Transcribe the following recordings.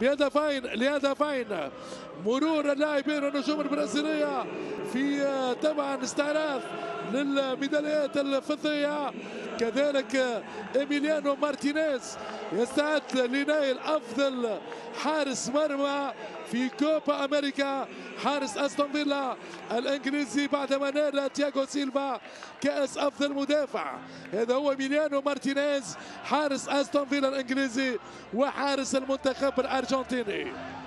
لهدفين. مرور اللاعبين والنجوم البرازيليه في طبعا استعراض للميداليات الفضيه. كذلك إيميليانو مارتينيز يستعد لنيل افضل حارس مرمى في كوبا امريكا، حارس استون فيلا الانجليزي بعدما نال تياغو سيلفا كاس افضل مدافع. هذا هو إيميليانو مارتينيز حارس استون فيلا الانجليزي وحارس المنتخب الارجنتيني.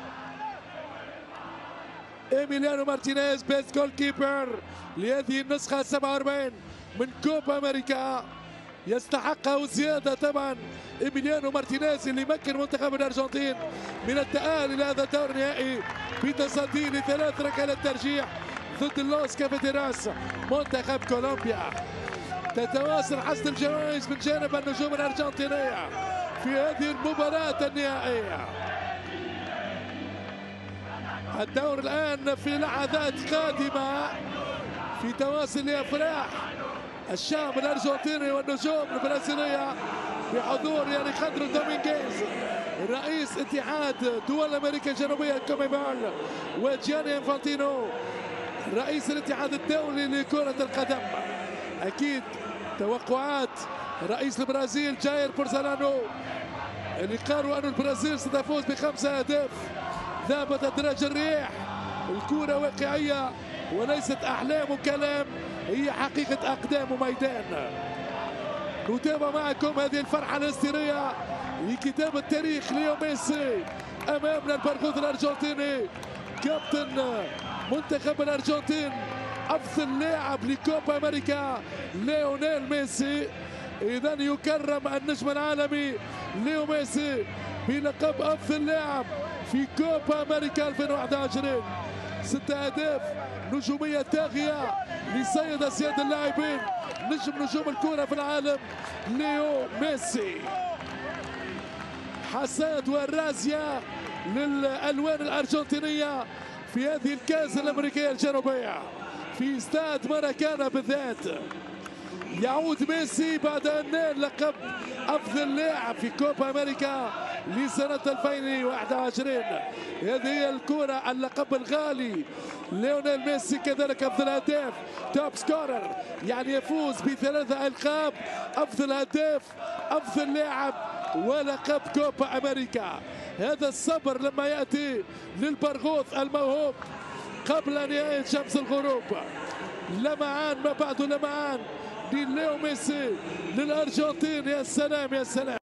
إيميليانو مارتينيز بيست جول كيبر لهذه النسخة 47 من كوبا أمريكا، يستحقها زيادة طبعا. إيميليانو مارتينيز اللي مكن منتخب الأرجنتين من التأهل إلى هذا الدور النهائي بتصدي ل3 ركلات ترجيح ضد اللوس كافيتيراس منتخب كولومبيا. تتواصل حشد الجوائز من جانب النجوم الأرجنتينية في هذه المباراة النهائية. الدور الآن في لحظات قادمة في تواصل لأفراح الشعب الأرجنتيني والنجوم البرازيلية بحضور أليخاندرو دومينغيز رئيس اتحاد دول أمريكا الجنوبية كوميبول، وجياني انفانتينو رئيس الاتحاد الدولي لكرة القدم. أكيد توقعات رئيس البرازيل جاير بولسونارو اللي قالوا أن البرازيل ستفوز ب5 أهداف. ذهبت أدراج الريح، الكرة واقعية وليست أحلام وكلام، هي حقيقة أقدام وميدان. نتابع معكم هذه الفرحة الهستيرية لكتابة تاريخ ليو ميسي أمامنا البرغوث الأرجنتيني كابتن منتخب الأرجنتين، أفضل لاعب لكوبا أمريكا ليونيل ميسي. إذا يكرم النجم العالمي ليو ميسي بلقب أفضل لاعب في كوبا أمريكا 2021. 6 أهداف، نجومية طاغية لسيد أسياد اللاعبين، نجوم الكرة في العالم ليو ميسي. حساد والرازية للألوان الأرجنتينية في هذه الكأس الأمريكية الجنوبية في استاد ماراكانا بالذات. يعود ميسي بعد أن نال لقب أفضل لاعب في كوبا أمريكا لسنة 2021. هذه هي الكرة، اللقب الغالي. ليونيل ميسي كذلك أفضل هداف، توب سكورر، يعني يفوز ب3 ألقاب، أفضل هداف، أفضل لاعب، ولقب كوبا أمريكا. هذا الصبر لما يأتي للبرغوث الموهوب قبل نهاية شمس الغروب. لمعان ما بعده لمعان لليو ميسي للأرجنتين. يا سلام يا سلام.